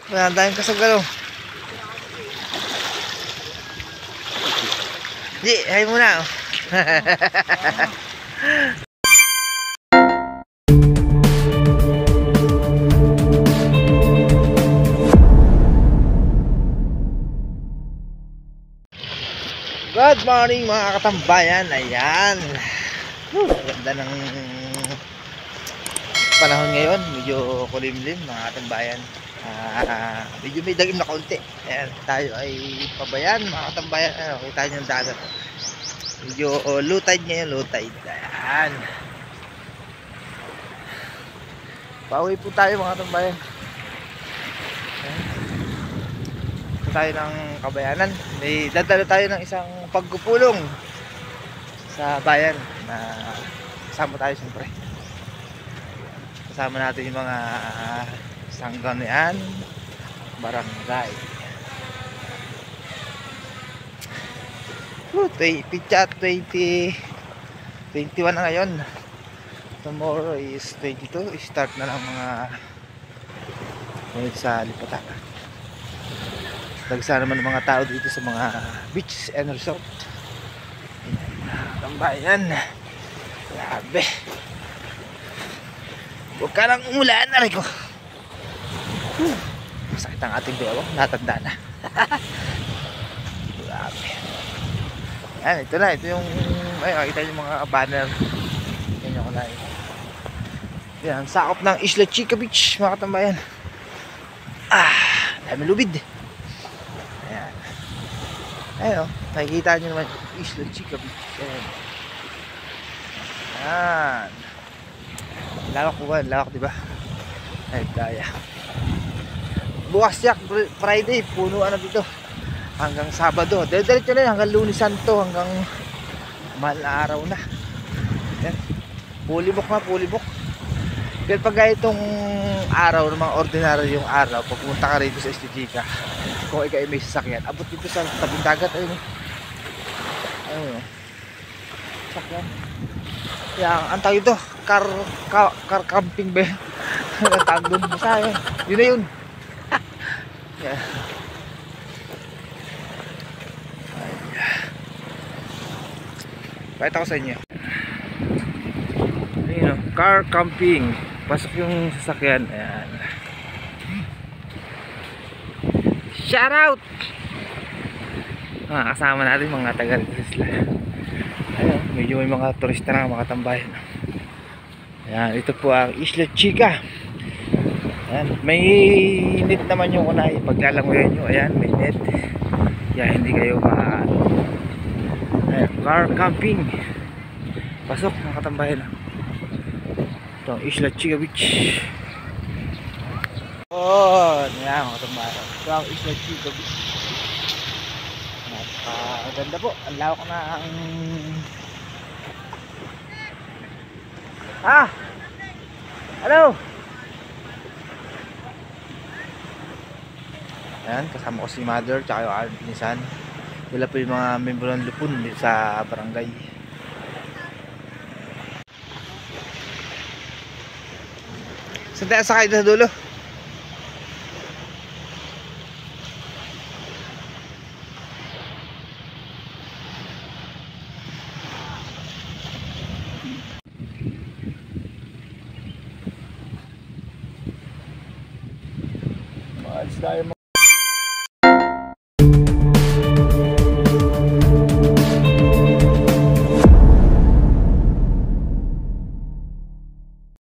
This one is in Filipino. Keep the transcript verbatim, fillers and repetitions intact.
Wala tayong kasagalo. Di, hay muna. Good morning mga katambayan. Ayan. Whew, ganda ng panahon ngayon. Medyo kulimlim mga katambayan. Uh, medyo may dagim na kaunti. Ayan, tayo ay pabayan mga katambayan. Ayan, kita nyo yung dagat. Medyo oh, low tide ngayon, low tide. Ayan. Pauwi po tayo mga katambayan. Ayan. Tayo ng kabayanan. May dadalo tayo ng isang pagpupulong sa bayan na kasama tayo siyempre. Kasama natin yung mga sanggunian, barangay. Woo, Pichat twenty twenty-one na ngayon. Tomorrow is twenty-two. Start na ng mga sa Lipatan. Nagsa naman ng mga tao dito sa mga beach and resort. Tambayan. Grabe. Huwag ka lang umulan na rin ko. Masakit ang ating bewang. Natanda na. Grabe. Yan, ito na. Ito yung ay, makita yung mga banner. Yan yung kulay. Yan, sakop ng Isla Chica Beach mga katambayan. Ah, dami lubid. Ayan. Ayan o. Nakikita nyo naman Isla Chica Beach. Ayan. Ayan. Lawak ko ba? Lawak diba? Ay, kaya. Bukas yak, Friday. Punuan na dito. Hanggang Sabado. Diretso na yun. Hanggang Lunes Santo. Hanggang mahal na araw na. Ayan. Pulibok na, pulibok. Pero pag itong araw, ng mga ordinary yung araw, pagpunta ka rito sa Isla Chica, kung ikaw ay may sasakyan, abot dito sa tabing dagat. Ayun, ayun, sasakyan. Kaya ang tawag ito, car, car, car camping ba? Ang tawag doon, basta yun, yun na yun. Yeah. Pakita ko sa inyo. Ayun, car camping. Pasok yung sasakyan. Ayan. Shout out! Ah, kasama natin mga taga rito sa isla. Ayun, medyo may mga turista na mga tambayan. Ayan, ito po ang Isla Chica. Ayan, may net naman yung kunay. Paglalangoyan nyo, ayan, may net. Kaya hindi kayo ma... Ayan, car camping. Pasok mga katambayan. Ito ang Isla Chica Beach. Oh, yan mga katambayan. Ito ang Isla Chica Beach. Napakaganda po. Ang lawak na ang... Ah! Hello! Ayan, kasama ko si Mother tsaka yung aking pinisan. Wala po yung mga membro ng Lupon dito sa barangay. Saan tayo sakay sa dulo? Maalis tayo.